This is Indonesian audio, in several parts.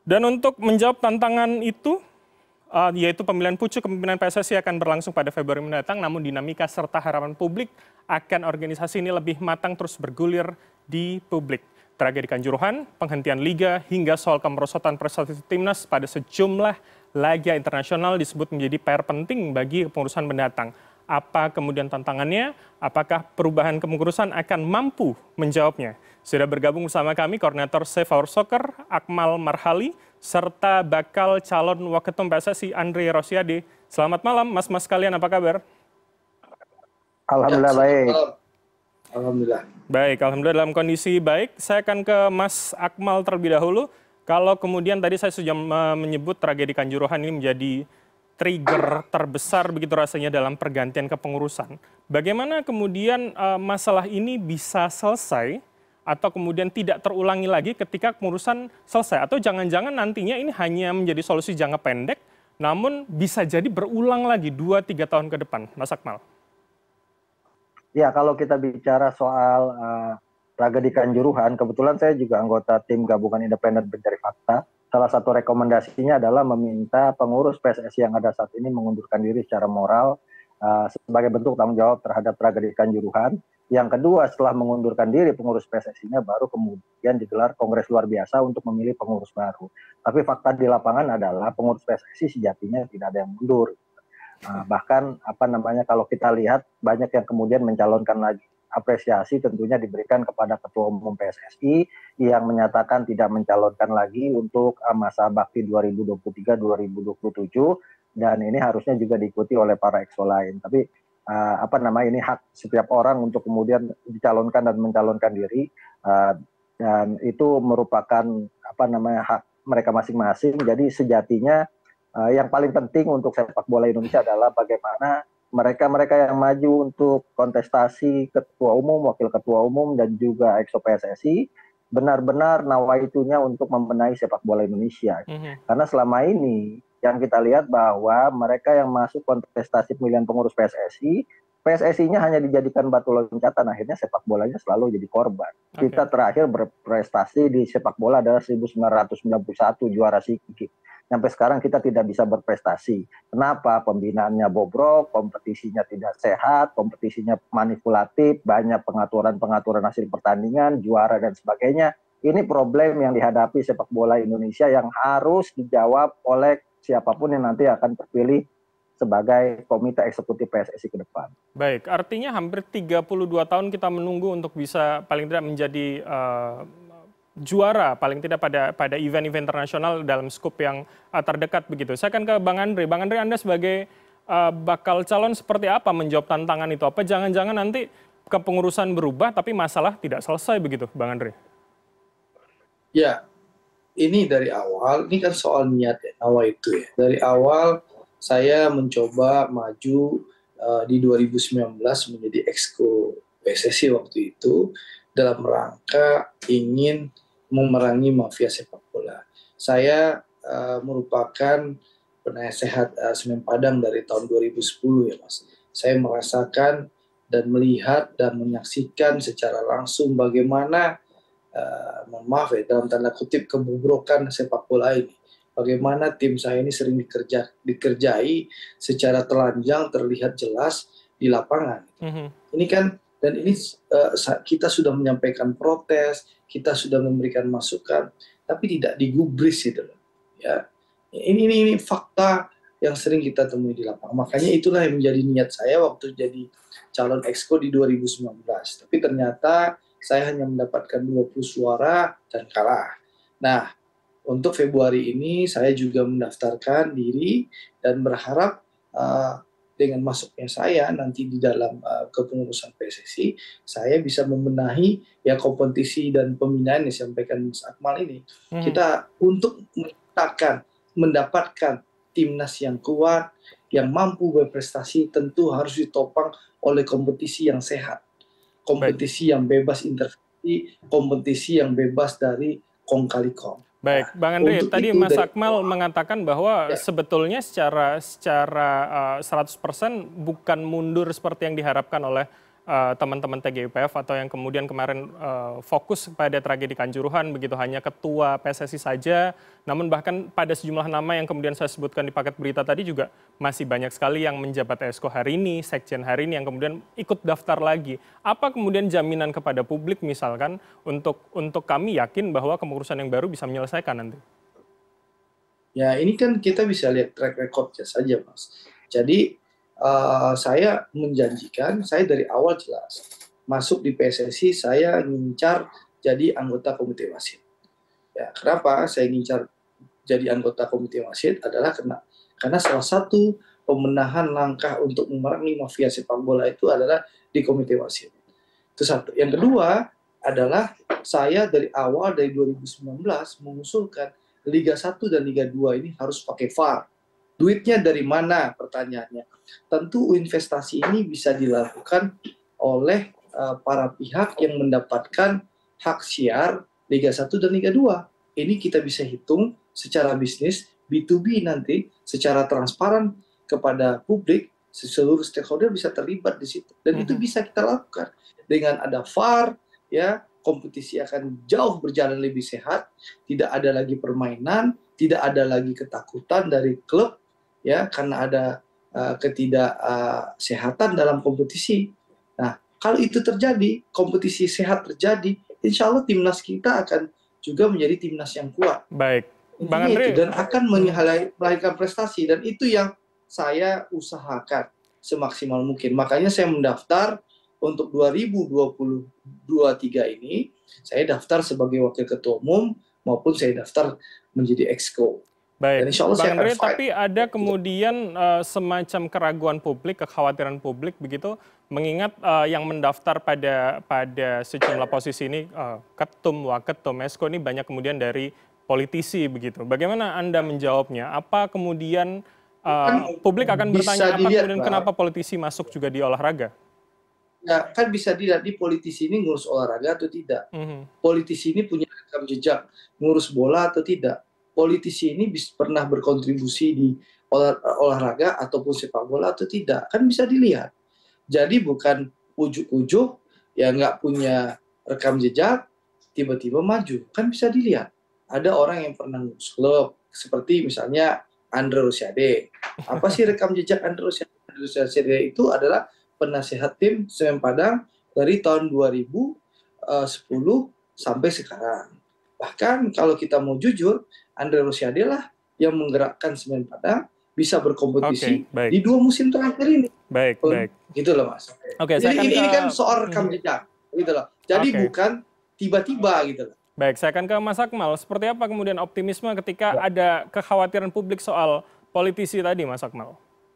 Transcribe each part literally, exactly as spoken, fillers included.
Dan untuk menjawab tantangan itu, uh, yaitu pemilihan pucuk kepemimpinan P S S I akan berlangsung pada Februari mendatang, namun dinamika serta harapan publik akan organisasi ini lebih matang terus bergulir di publik. Tragedi Kanjuruhan, penghentian liga, hingga soal kemerosotan prestasi timnas pada sejumlah laga internasional disebut menjadi P R penting bagi kepengurusan mendatang. Apa kemudian tantangannya? Apakah perubahan kepengurusan akan mampu menjawabnya? Sudah bergabung bersama kami Koordinator Save Our Soccer, Akmal Marhali, serta bakal calon Waketum P S S I, Andre Rosiade. Selamat malam, mas-mas kalian, apa kabar? Alhamdulillah baik. Alhamdulillah. Baik, Alhamdulillah dalam kondisi baik. Saya akan ke Mas Akmal terlebih dahulu. Kalau kemudian tadi saya sudah menyebut tragedi Kanjuruhan ini menjadi trigger terbesar begitu rasanya dalam pergantian kepengurusan. Bagaimana kemudian uh, masalah ini bisa selesai atau kemudian tidak terulangi lagi ketika kepengurusan selesai? Atau jangan-jangan nantinya ini hanya menjadi solusi jangka pendek, namun bisa jadi berulang lagi dua tiga tahun ke depan, Mas Akmal? Ya, kalau kita bicara soal uh, tragedi Kanjuruhan, kebetulan saya juga anggota tim gabungan independen pencari fakta. Salah satu rekomendasinya adalah meminta pengurus P S S I yang ada saat ini mengundurkan diri secara moral uh, sebagai bentuk tanggung jawab terhadap tragedi Kanjuruhan. Yang kedua, setelah mengundurkan diri pengurus P S S I-nya baru kemudian digelar kongres luar biasa untuk memilih pengurus baru. Tapi fakta di lapangan adalah pengurus P S S I sejatinya tidak ada yang mundur. Nah, bahkan apa namanya kalau kita lihat banyak yang kemudian mencalonkan lagi. Apresiasi tentunya diberikan kepada Ketua Umum P S S I yang menyatakan tidak mencalonkan lagi untuk masa bakti dua ribu dua puluh tiga sampai dua ribu dua puluh tujuh, dan ini harusnya juga diikuti oleh para exco lain. Tapi uh, apa namanya ini hak setiap orang untuk kemudian dicalonkan dan mencalonkan diri, uh, dan itu merupakan apa namanya hak mereka masing-masing. Jadi sejatinya uh, yang paling penting untuk sepak bola Indonesia adalah bagaimana mereka-mereka yang maju untuk kontestasi ketua umum, wakil ketua umum, dan juga exco P S S I benar-benar nawaitunya untuk membenahi sepak bola Indonesia. Mm-hmm. Karena selama ini yang kita lihat bahwa mereka yang masuk kontestasi pemilihan pengurus P S S I, P S S I-nya hanya dijadikan batu loncatan, akhirnya sepak bolanya selalu jadi korban. Okay. Kita terakhir berprestasi di sepak bola adalah seribu sembilan ratus sembilan puluh satu, juara SEA Games. Sampai sekarang kita tidak bisa berprestasi. Kenapa? Pembinaannya bobrok, kompetisinya tidak sehat, kompetisinya manipulatif, banyak pengaturan-pengaturan hasil pertandingan, juara dan sebagainya. Ini problem yang dihadapi sepak bola Indonesia yang harus dijawab oleh siapapun yang nanti akan terpilih sebagai komite eksekutif P S S I ke depan. Baik, artinya hampir tiga puluh dua tahun kita menunggu untuk bisa paling tidak menjadi uh, juara paling tidak pada pada event-event internasional dalam skup yang uh, terdekat begitu. Saya akan ke Bang Andre. Bang Andre, Anda sebagai uh, bakal calon seperti apa menjawab tantangan itu? Apa jangan-jangan nanti kepengurusan berubah tapi masalah tidak selesai begitu, Bang Andre? Ya, ini dari awal, ini kan soal niat ya, awal itu ya. Dari awal saya mencoba maju uh, di dua ribu sembilan belas menjadi exco P S S I waktu itu dalam rangka ingin memerangi mafia sepak bola. Saya uh, merupakan penasehat uh, Semen Padang dari tahun dua ribu sepuluh ya Mas. Saya merasakan dan melihat dan menyaksikan secara langsung bagaimana uh, mohon maaf ya dalam tanda kutip kebobrokan sepak bola ini. Bagaimana tim saya ini sering dikerja, dikerjai secara telanjang terlihat jelas di lapangan. Mm-hmm. Ini kan dan ini uh, kita sudah menyampaikan protes, kita sudah memberikan masukan, tapi tidak digubris gitu loh. Ya, ini, ini ini fakta yang sering kita temui di lapangan. Makanya itulah yang menjadi niat saya waktu jadi calon exco di dua ribu sembilan belas. Tapi ternyata saya hanya mendapatkan dua puluh suara dan kalah. Nah, untuk Februari ini saya juga mendaftarkan diri dan berharap uh, dengan masuknya saya nanti di dalam uh, kepengurusan P S S I, saya bisa membenahi ya kompetisi dan pembinaan yang disampaikan Mas Akmal ini. Hmm. Kita untuk menciptakan, mendapatkan timnas yang kuat, yang mampu berprestasi tentu harus ditopang oleh kompetisi yang sehat. Kompetisi Baik. yang bebas intervensi, kompetisi yang bebas dari kong kali kong. Baik, Bang Andre, untuk tadi Mas Akmal dari... mengatakan bahwa ya. sebetulnya secara secara uh, seratus persen bukan mundur seperti yang diharapkan oleh uh, teman-teman T G I P F atau yang kemudian kemarin uh, fokus pada tragedi Kanjuruhan begitu hanya ketua P S S I saja, namun bahkan pada sejumlah nama yang kemudian saya sebutkan di paket berita tadi juga masih banyak sekali yang menjabat Esko hari ini, Sekjen hari ini yang kemudian ikut daftar lagi. Apa kemudian jaminan kepada publik misalkan untuk untuk kami yakin bahwa kepengurusan yang baru bisa menyelesaikan nanti? Ya ini kan kita bisa lihat track recordnya saja, Mas. Jadi uh, saya menjanjikan, saya dari awal jelas masuk di P S S I saya ngincar jadi anggota komite wasit. Ya, kenapa saya ngincar jadi anggota komite wasit adalah karena karena salah satu pemenahan langkah untuk memerangi mafia sepak bola itu adalah di komite wasit. Itu satu. Yang kedua adalah saya dari awal dari dua ribu sembilan belas mengusulkan Liga satu dan Liga dua ini harus pakai V A R. Duitnya dari mana? Pertanyaannya. Tentu investasi ini bisa dilakukan oleh uh, para pihak yang mendapatkan hak siar Liga satu dan Liga dua. Ini kita bisa hitung secara bisnis B to B nanti secara transparan kepada publik, seluruh stakeholder bisa terlibat di situ. Dan mm-hmm. itu bisa kita lakukan dengan ada V A R, ya. Kompetisi akan jauh berjalan lebih sehat, tidak ada lagi permainan, tidak ada lagi ketakutan dari klub, ya, karena ada uh, ketidaksehatan uh, dalam kompetisi. Nah, kalau itu terjadi, kompetisi sehat terjadi, insya Allah timnas kita akan juga menjadi timnas yang kuat. Baik, Bang Andre. Itu, dan akan melahirkan prestasi, dan itu yang saya usahakan semaksimal mungkin. Makanya saya mendaftar untuk dua ribu dua puluh dua tiga ini, saya daftar sebagai wakil ketua umum maupun saya daftar menjadi exco. Baik, Bang Andre, tapi ada kemudian uh, semacam keraguan publik, kekhawatiran publik begitu, mengingat uh, yang mendaftar pada pada sejumlah posisi ini, uh, ketum, waketum, exco ini banyak kemudian dari politisi begitu. Bagaimana Anda menjawabnya? Apa kemudian uh, kan publik akan bertanya apa dilihat, kemudian Bang, kenapa politisi masuk juga di olahraga? Ya, kan bisa dilihat di politisi ini ngurus olahraga atau tidak. Mm-hmm. Politisi ini punya rekam jejak ngurus bola atau tidak. Politisi ini bisa pernah berkontribusi di olah, olahraga ataupun sepak bola atau tidak. Kan bisa dilihat. Jadi bukan ujuk-ujuk yang nggak punya rekam jejak tiba-tiba maju. Kan bisa dilihat. Ada orang yang pernah ngurus klub seperti misalnya Andre Rosiade. Apa sih rekam jejak Andre Rosiade? Andre Rosiade itu adalah penasihat tim Semen Padang dari tahun dua ribu sepuluh sampai sekarang. Bahkan kalau kita mau jujur, Andre Rosiade lah yang menggerakkan Semen Padang bisa berkompetisi okay, di dua musim terakhir ini. Baik, oh, baik. Gitu loh, Mas. Okay, Jadi ini, ke... ini kan soal rekam jejak, gitu loh. Jadi okay. bukan tiba-tiba gitu loh. Baik, saya akan ke Mas Akmal. Seperti apa kemudian optimisme ketika ya. ada kekhawatiran publik soal politisi tadi, Mas Akmal?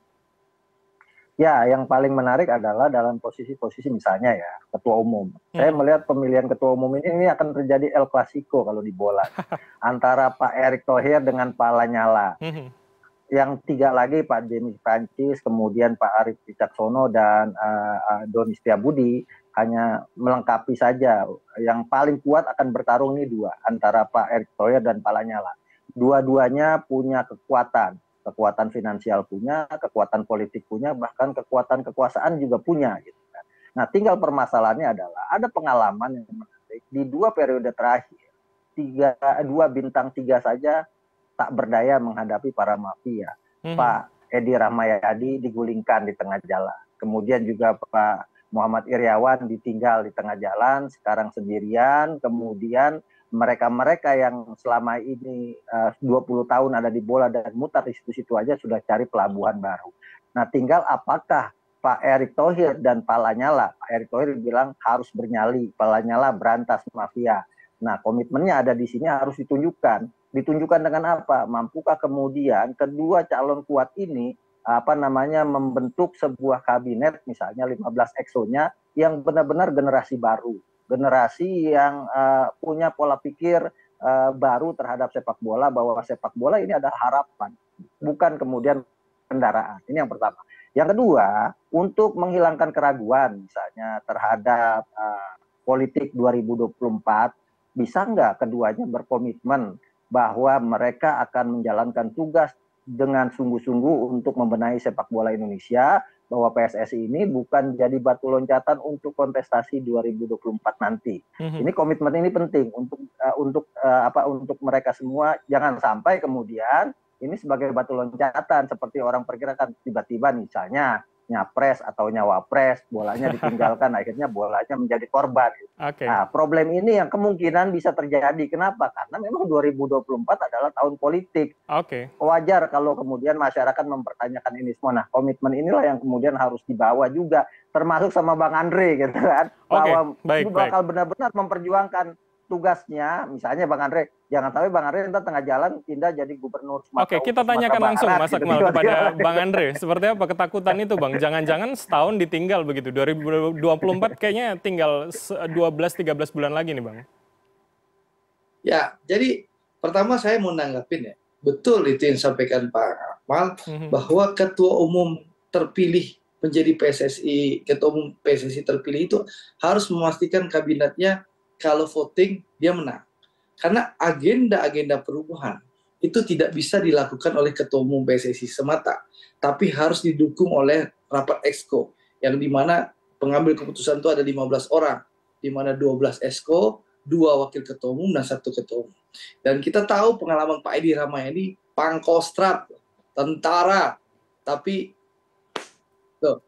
Ya, yang paling menarik adalah dalam posisi-posisi misalnya ya, ketua umum. Hmm. Saya melihat pemilihan ketua umum ini, ini akan terjadi El Clasico kalau di bola. Antara Pak Erick Thohir dengan Pak Lanyala. Hmm. Yang tiga lagi Pak James Prancis, kemudian Pak Arief Wicaksono dan uh, uh, Doni Setiabudi hanya melengkapi saja. Yang paling kuat akan bertarung ini dua, antara Pak Erick Thohir dan Pak Lanyala. Dua-duanya punya kekuatan. Kekuatan finansial punya, kekuatan politik punya, bahkan kekuatan kekuasaan juga punya. Gitu kan. Nah, tinggal permasalahannya adalah ada pengalaman yang menarik di dua periode terakhir, tiga, dua bintang tiga saja tak berdaya menghadapi para mafia. Hmm. Pak Edi Rahmayadi digulingkan di tengah jalan, kemudian juga Pak Muhammad Iryawan ditinggal di tengah jalan, sekarang sendirian, kemudian mereka-mereka yang selama ini uh, dua puluh tahun ada di bola dan mutar di situ-situ aja sudah cari pelabuhan baru. Nah, tinggal apakah Pak Erick Thohir dan Pak Lanyala, Pak Erick Thohir bilang harus bernyali, Pak Lanyala berantas mafia. Nah, komitmennya ada di sini harus ditunjukkan. Ditunjukkan dengan apa? Mampukah kemudian kedua calon kuat ini apa namanya membentuk sebuah kabinet misalnya lima belas exonya yang benar-benar generasi baru. Generasi yang uh, punya pola pikir uh, baru terhadap sepak bola, bahwa sepak bola ini adalah harapan, bukan kemudian kendaraan. Ini yang pertama. Yang kedua, untuk menghilangkan keraguan misalnya terhadap uh, politik dua ribu dua puluh empat, bisa nggak keduanya berkomitmen bahwa mereka akan menjalankan tugas dengan sungguh-sungguh untuk membenahi sepak bola Indonesia, bahwa P S S I ini bukan jadi batu loncatan untuk kontestasi dua ribu dua puluh empat nanti. Mm-hmm. Ini komitmen ini penting untuk uh, untuk uh, apa untuk mereka semua, jangan sampai kemudian ini sebagai batu loncatan seperti orang perkirakan tiba-tiba misalnya nyapres atau nyawapres, bolanya ditinggalkan, akhirnya bolanya menjadi korban. Okay. Nah, problem ini yang kemungkinan bisa terjadi. Kenapa? Karena memang dua ribu dua puluh empat adalah tahun politik. Okay. Wajar kalau kemudian masyarakat mempertanyakan ini semua. Nah, komitmen inilah yang kemudian harus dibawa juga, termasuk sama Bang Andre, gitu kan, bahwa okay. bakal benar-benar memperjuangkan tugasnya. Misalnya Bang Andre, jangan sampai Bang Andre nanti tengah jalan pindah jadi gubernur Sumatera. Oke, kita tanyakan langsung Mas Akmal gitu, kepada Bang Andre. Seperti apa ketakutan itu, Bang? Jangan-jangan setahun ditinggal begitu. dua ribu dua puluh empat kayaknya tinggal dua belas tiga belas bulan lagi nih, Bang. Ya, jadi pertama saya mau nanggapin ya. Betul itu yang disampaikan Pak Akmal, mm-hmm. bahwa ketua umum terpilih menjadi P S S I, ketua umum P S S I terpilih itu harus memastikan kabinetnya kalau voting dia menang. Karena agenda-agenda perubahan itu tidak bisa dilakukan oleh ketua umum P S S I semata, tapi harus didukung oleh rapat exco, yang dimana pengambil keputusan itu ada lima belas orang, di mana dua belas exco, dua wakil ketua umum, dan satu ketua umum. Dan kita tahu pengalaman Pak Edi Rahmayadi, pangkostrat, tentara, tapi tuh,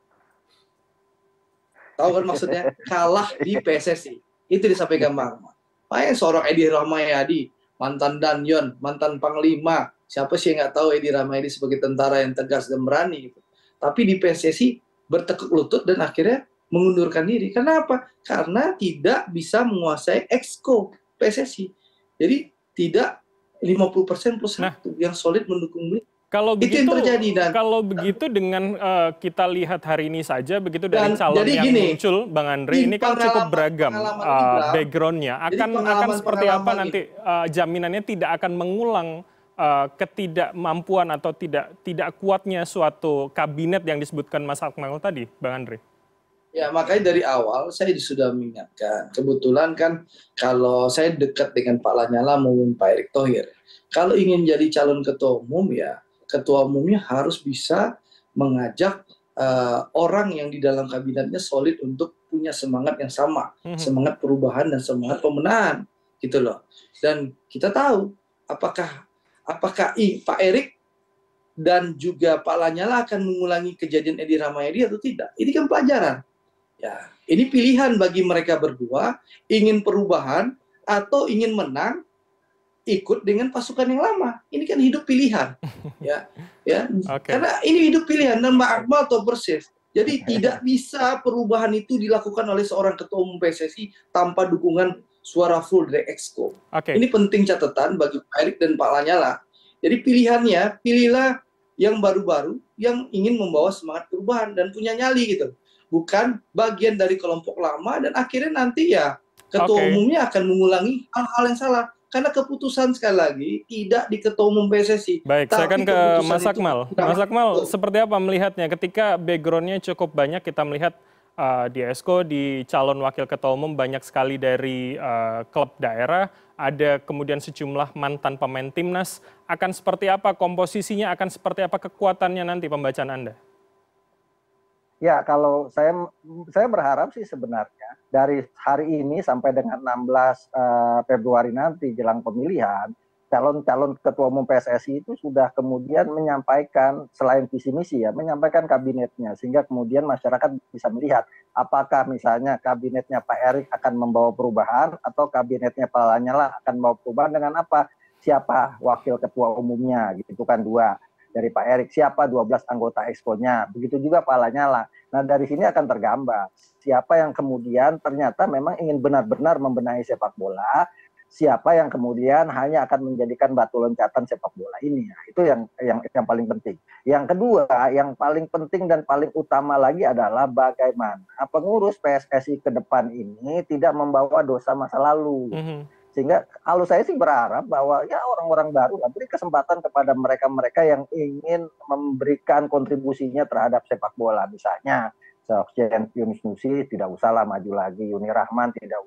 tahu kan maksudnya, kalah di P S S I. Itu disampaikan Bang Akmal. Makanya seorang Edi Rahmayadi, mantan Danyon, mantan Panglima, siapa sih yang nggak tahu Edi Rahmayadi sebagai tentara yang tegas dan berani gitu. Tapi di P S S I bertekuk lutut dan akhirnya mengundurkan diri. Kenapa? Karena tidak bisa menguasai exco P S S I. Jadi tidak lima puluh persen plus satu nah, yang solid mendukung beliau. Kalau itu begitu, yang terjadi, dan kalau begitu dengan uh, kita lihat hari ini saja begitu dari dan, calon yang gini, muncul, Bang Andre, ini kan cukup beragam uh, backgroundnya. Akan akan seperti apa nanti uh, jaminannya tidak akan mengulang uh, ketidakmampuan atau tidak tidak kuatnya suatu kabinet yang disebutkan Mas Akmal tadi, Bang Andre? Ya, makanya dari awal saya sudah mengingatkan. Kebetulan kan kalau saya dekat dengan Pak Lanyala maupun Pak Erick Thohir, kalau ingin jadi calon ketua umum ya ketua umumnya harus bisa mengajak uh, orang yang di dalam kabinetnya solid untuk punya semangat yang sama, mm-hmm. semangat perubahan dan semangat pemenahan, gitu loh. Dan kita tahu apakah apakah I, Pak Erick dan juga Pak Lanyala akan mengulangi kejadian Edi Rahmayadi atau tidak? Ini kan pelajaran. Ya, ini pilihan bagi mereka berdua, ingin perubahan atau ingin menang ikut dengan pasukan yang lama. Ini kan hidup pilihan, ya, ya. Okay. Karena ini hidup pilihan dan Mbak Akmal tahu persis. Jadi tidak bisa perubahan itu dilakukan oleh seorang ketua umum P S S I tanpa dukungan suara full dari exco. Okay. Ini penting catatan bagi Pak Erick dan Pak Lanyala. Jadi pilihannya, pilihlah yang baru-baru, yang ingin membawa semangat perubahan dan punya nyali gitu. Bukan bagian dari kelompok lama dan akhirnya nanti ya ketua okay. umumnya akan mengulangi hal-hal yang salah. Karena keputusan sekali lagi tidak di ketua umum P S S I. Baik, saya akan ke Mas Akmal. Mas Akmal, seperti apa melihatnya ketika background-nya cukup banyak, kita melihat uh, di Exco, di calon wakil ketua umum banyak sekali dari uh, klub daerah, ada kemudian sejumlah mantan pemain timnas. Akan seperti apa komposisinya, akan seperti apa kekuatannya nanti pembacaan Anda? Ya, kalau saya saya berharap sih sebenarnya dari hari ini sampai dengan enam belas uh, Februari nanti jelang pemilihan, calon-calon ketua umum P S S I itu sudah kemudian menyampaikan selain visi misi ya, menyampaikan kabinetnya sehingga kemudian masyarakat bisa melihat apakah misalnya kabinetnya Pak Erick akan membawa perubahan atau kabinetnya Pak Lanyala akan membawa perubahan dengan apa? Siapa wakil ketua umumnya gitu kan dua. Dari Pak Erick, siapa dua belas anggota exco-nya, begitu juga Pak Lanyala. Nah dari sini akan tergambar siapa yang kemudian ternyata memang ingin benar-benar membenahi sepak bola, siapa yang kemudian hanya akan menjadikan batu loncatan sepak bola ini. Nah, itu yang, yang yang paling penting. Yang kedua, yang paling penting dan paling utama lagi adalah bagaimana pengurus P S S I ke depan ini tidak membawa dosa masa lalu. Mm-hmm. Sehingga kalau saya sih berharap bahwa ya orang-orang baru lah, beri kesempatan kepada mereka-mereka yang ingin memberikan kontribusinya terhadap sepak bola. Misalnya Sekjen Yunus Nusi tidak usahlah maju lagi, Yuni Rahman tidak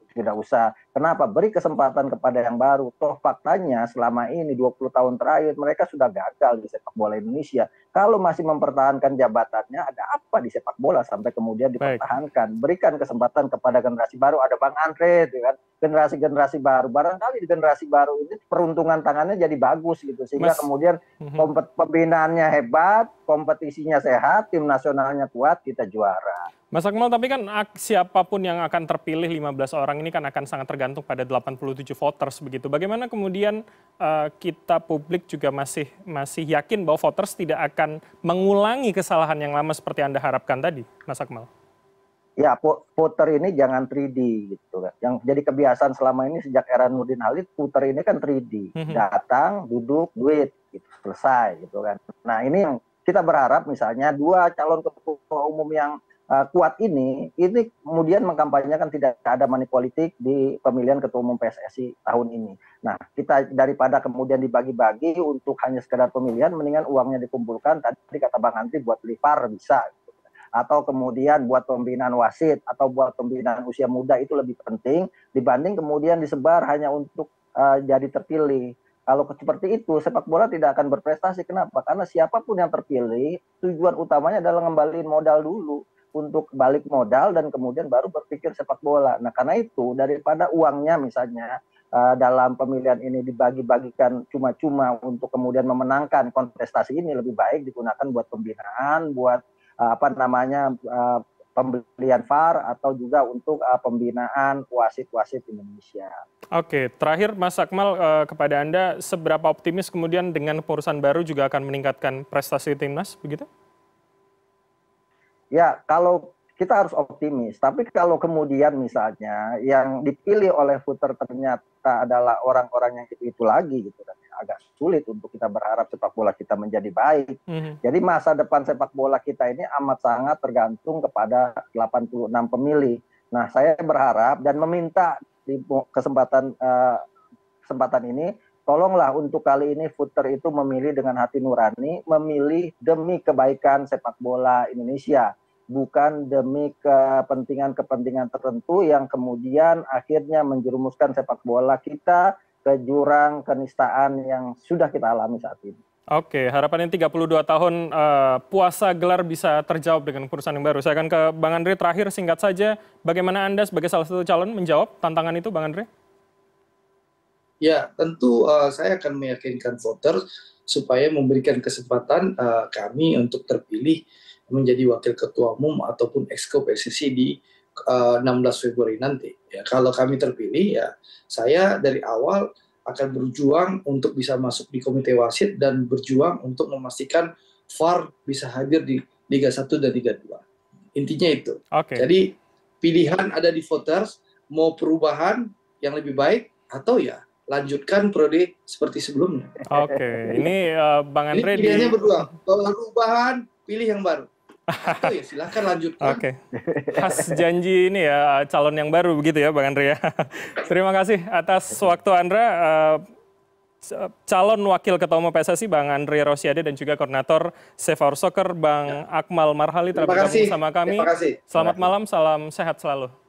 tidak usah. Kenapa? Beri kesempatan kepada yang baru. Toh faktanya selama ini dua puluh tahun terakhir mereka sudah gagal di sepak bola Indonesia. Kalau masih mempertahankan jabatannya, ada apa di sepak bola sampai kemudian dipertahankan? Baik. Berikan kesempatan kepada generasi baru. Ada Bang Andre, kan? Generasi-generasi baru. Barangkali di generasi baru ini peruntungan tangannya jadi bagus gitu, sehingga Mas, kemudian kompet pembinaannya hebat, kompetisinya sehat, tim nasionalnya kuat, kita juara. Mas Akmal, tapi kan siapapun yang akan terpilih lima belas orang ini kan akan sangat tergantung pada delapan puluh tujuh voters begitu. Bagaimana kemudian uh, kita publik juga masih masih yakin bahwa voters tidak akan mengulangi kesalahan yang lama seperti Anda harapkan tadi, Mas Akmal? Ya, voter ini jangan tiga D gitu kan. Yang jadi kebiasaan selama ini sejak era Nurdin Halid, voter ini kan tiga D. Mm-hmm. Datang, duduk, duit, gitu, selesai gitu kan. Nah, ini yang kita berharap misalnya dua calon ketua umum yang Uh, kuat ini, ini kemudian mengkampanyekan tidak ada money politik di pemilihan ketua umum P S S I tahun ini. Nah, kita daripada kemudian dibagi-bagi untuk hanya sekedar pemilihan, mendingan uangnya dikumpulkan, tadi kata Bang Andri buat beli V A R bisa. Gitu. Atau kemudian buat pembinaan wasit, atau buat pembinaan usia muda itu lebih penting, dibanding kemudian disebar hanya untuk uh, jadi terpilih. Kalau seperti itu, sepak bola tidak akan berprestasi. Kenapa? Karena siapapun yang terpilih, tujuan utamanya adalah ngembaliin modal dulu. Untuk balik modal dan kemudian baru berpikir sepak bola. Nah, karena itu daripada uangnya misalnya uh, dalam pemilihan ini dibagi-bagikan cuma-cuma untuk kemudian memenangkan kontestasi ini, lebih baik digunakan buat pembinaan, buat uh, apa namanya uh, pembelian V A R atau juga untuk uh, pembinaan wasit-wasit Indonesia. Oke, terakhir Mas Akmal, uh, kepada Anda, seberapa optimis kemudian dengan pengurusan baru juga akan meningkatkan prestasi timnas, begitu? Ya, kalau kita harus optimis, tapi kalau kemudian misalnya yang dipilih oleh voter ternyata adalah orang-orang yang itu-itu lagi gitu kan, agak sulit untuk kita berharap sepak bola kita menjadi baik. Mm-hmm. Jadi masa depan sepak bola kita ini amat sangat tergantung kepada delapan puluh enam pemilih. Nah, saya berharap dan meminta di kesempatan uh, kesempatan ini, tolonglah untuk kali ini voter itu memilih dengan hati nurani, memilih demi kebaikan sepak bola Indonesia. Bukan demi kepentingan-kepentingan tertentu yang kemudian akhirnya menjerumuskan sepak bola kita ke jurang kenistaan yang sudah kita alami saat ini. Oke, harapannya tiga puluh dua tahun uh, puasa gelar bisa terjawab dengan keputusan yang baru. Saya akan ke Bang Andre terakhir, singkat saja. Bagaimana Anda sebagai salah satu calon menjawab tantangan itu, Bang Andre? Ya, tentu uh, saya akan meyakinkan voter supaya memberikan kesempatan uh, kami untuk terpilih menjadi wakil ketua umum ataupun exco P S S I di uh, enam belas Februari nanti. Ya, kalau kami terpilih, ya saya dari awal akan berjuang untuk bisa masuk di komite wasit dan berjuang untuk memastikan V A R bisa hadir di Liga satu dan Liga dua. Intinya itu. Okay. Jadi pilihan ada di voters, mau perubahan yang lebih baik atau ya lanjutkan periode seperti sebelumnya. Oke, okay. Ini uh, Bang Andre Jadi pilihannya di... berdua, perubahan, pilih yang baru. Atau ya silakan lanjutkan. Oke, okay. Khas janji ini ya calon yang baru begitu ya Bang Andre ya. Terima kasih atas waktu Anda, uh, calon wakil ketua umum P S S I Bang Andre Rosiade dan juga koordinator Save Our Soccer Bang ya. Akmal Marhali telah bergabung bersama kami. Terima kasih. Selamat malam, salam sehat selalu.